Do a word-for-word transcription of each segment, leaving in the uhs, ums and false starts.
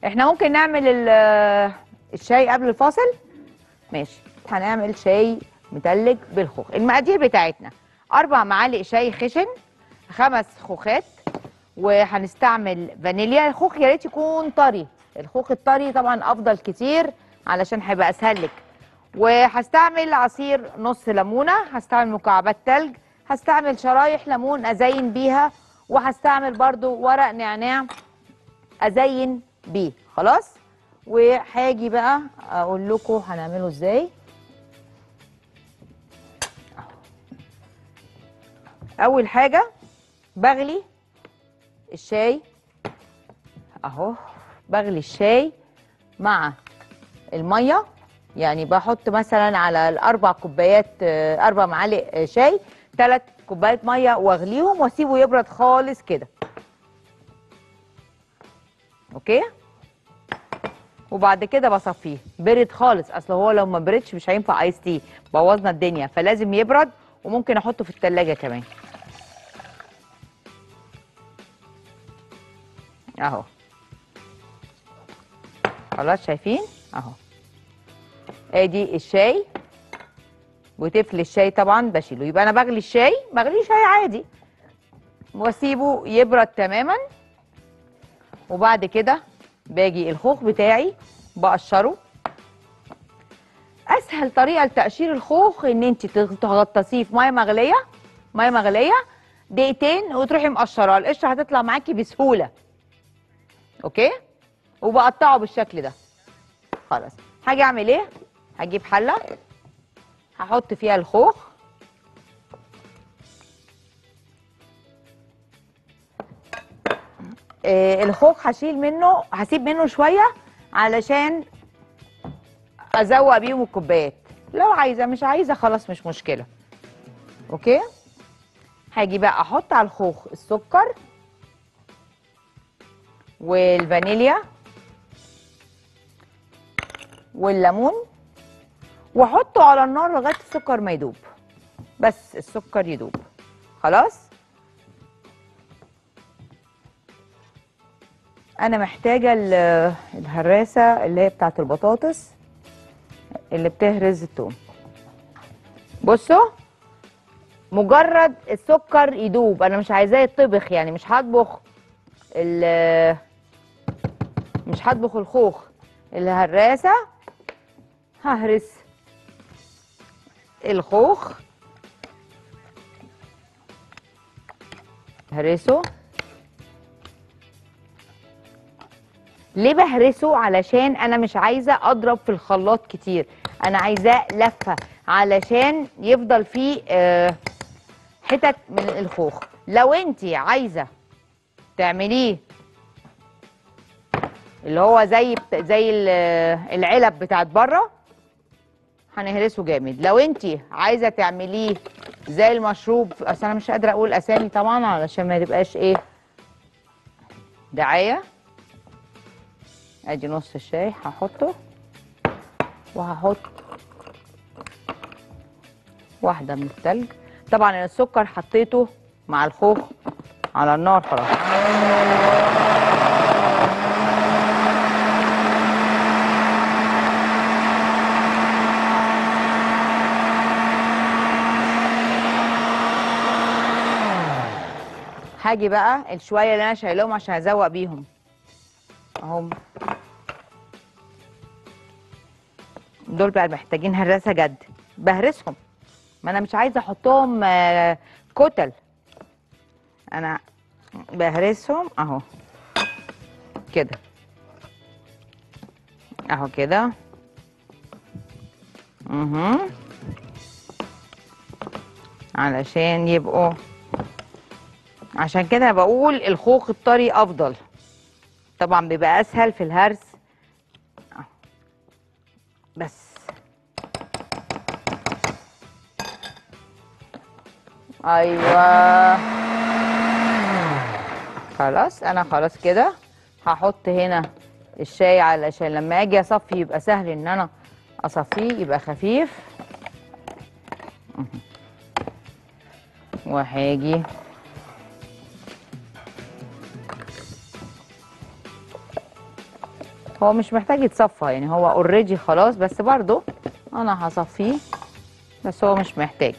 احنا ممكن نعمل ال- الشاي قبل الفاصل. ماشي، هنعمل شاي متلج بالخوخ. المقادير بتاعتنا اربع معالق شاي خشن، خمس خوخات، وهنستعمل فانيليا. الخوخ يا ريت يكون طري، الخوخ الطري طبعا افضل كتير علشان هيبقى اسهل لك. وهستعمل عصير نص ليمونه، هستعمل مكعبات تلج، هستعمل شرايح ليمون ازين بيها، وهستعمل برضو ورق نعناع ازين بيه. خلاص، وهاجي بقى اقول لكم هنعمله ازاي. اول حاجه بغلي الشاي اهو، بغلي الشاي مع الميه. يعني بحط مثلا على الاربع كوبايات آه، اربع معالق آه، شاي ثلاث كوبايات ميه، واغليهم واسيبه يبرد خالص كده. اوكي، وبعد كده بصفيه برد خالص، اصل هو لو ما بردش مش هينفع ايس تي، بوظنا الدنيا، فلازم يبرد. وممكن احطه في التلاجة كمان اهو. خلاص شايفين اهو، ادي الشاي وتفل الشاي طبعا بشيله. يبقى انا بغلي الشاي، بغليه شاي عادي واسيبه يبرد تماما. وبعد كده باجي الخوخ بتاعي بقشره. اسهل طريقه لتقشير الخوخ ان انت تغطسيه في ميه مغليه، ميه مغليه دقيقتين وتروحي مقشراه، القشره هتطلع معاكي بسهوله. اوكي، وبقطعه بالشكل ده. خلاص، هاجي اعمل ايه؟ هجيب حله هحط فيها الخوخ، آه الخوخ هشيل منه، هسيب منه شويه علشان ازوق بيهم الكوبايات. لو عايزه، مش عايزه خلاص مش مشكله. اوكي، هاجي بقى احط على الخوخ السكر والفانيليا والليمون، واحطه على النار لغايه السكر ما يدوب، بس السكر يدوب. خلاص، انا محتاجه ال- الهراسه اللي هي بتاعه البطاطس اللي بتهرز الثوم. بصوا، مجرد السكر يدوب، انا مش عايزاه يطبخ، يعني مش هطبخ ال- مش هطبخ الخوخ. الهراسه ههرس الخوخ، هرسه. ليه بهرسه؟ علشان انا مش عايزه اضرب في الخلاط كتير، انا عايزاه لفه علشان يفضل فيه آه، حتت من الخوخ. لو انت عايزه تعمليه اللي هو زي بت- زي ال- العلب بتاعت بره، هنهرسه جامد. لو انت عايزه تعمليه زي المشروب، اصل انا مش قادره اقول اسامي طبعا علشان ما تبقاش ايه دعايه. ادي نص الشاي هحطه، وهحط واحده من التلج. طبعا السكر حطيته مع الخوخ على النار خلاص. هاجي بقى الشويه اللي انا شايلهم عشان ازوق بيهم اهم، دول بقى محتاجين هراسه جد، بهرسهم. ما انا مش عايزه احطهم آه، كتل، انا بهرسهم اهو كده، اهو كده. اها، علشان يبقوا، عشان كده بقول الخوخ الطري افضل، طبعا بيبقى اسهل في الهرس. أهو. بس ايوه، خلاص انا خلاص كده هحط هنا الشاي علشان لما اجي اصفي يبقى سهل ان انا اصفيه، يبقى خفيف. وهاجي هو مش محتاج يتصفى يعني، هو اوريدي خلاص، بس برضو انا هصفيه، بس هو مش محتاج.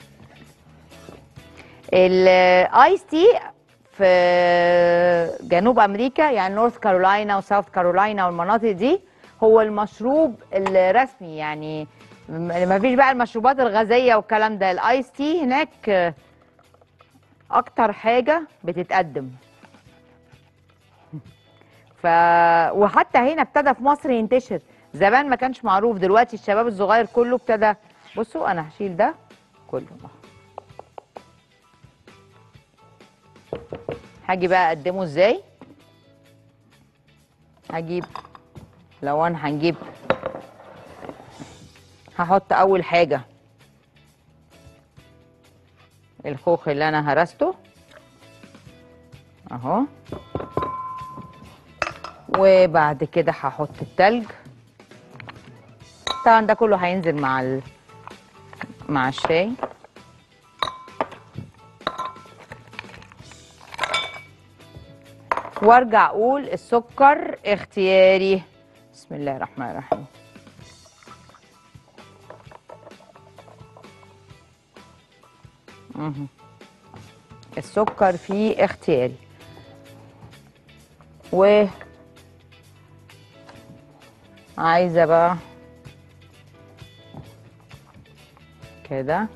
الايس تي في جنوب امريكا يعني نورث كارولاينا وساوث كارولاينا والمناطق دي هو المشروب الرسمي، يعني ما فيش بقى المشروبات الغازيه والكلام ده. الايس تي هناك اكتر حاجه بتتقدم. ف وحتى هنا ابتدى في مصر ينتشر، زمان ما كانش معروف، دلوقتي الشباب الصغير كله ابتدى. بصوا انا هشيل ده كله. هاجي بقى اقدمه ازاي. هجيب، لو انا هنجيب، هحط اول حاجه الخوخ اللي انا هرسته اهو، وبعد كده هحط التلج. طبعا ده كله هينزل مع ال... مع الشاي. وارجع اقول السكر اختياري. بسم الله الرحمن الرحيم. مه. السكر فيه اختياري. و عايزه بقى كده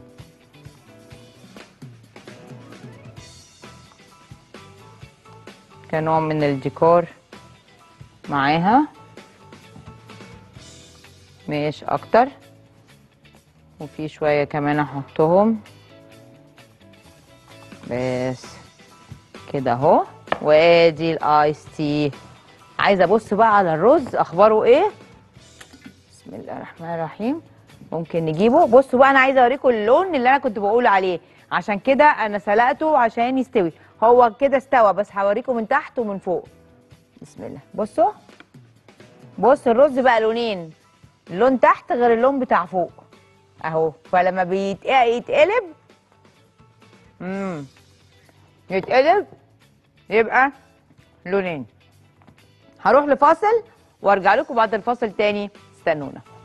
كنوع من الديكور معاها، مش اكتر. وفي شويه كمان احطهم بس كده اهو. وادي الايس تي. عايزه ابص بقى على الرز اخباره ايه. بسم الله الرحمن الرحيم. ممكن نجيبه. بصوا بقى، انا عايزه اوريكم اللون اللي انا كنت بقول عليه، عشان كده انا سلقته عشان يستوي. هو كده استوى، بس هوريكم من تحت ومن فوق. بسم الله. بصوا بص الرز بقى لونين، اللون تحت غير اللون بتاع فوق اهو. فلما بيتقلب امم يتقلب يبقى لونين. هروح لفاصل وارجع لكم بعد الفاصل تاني، استنونا.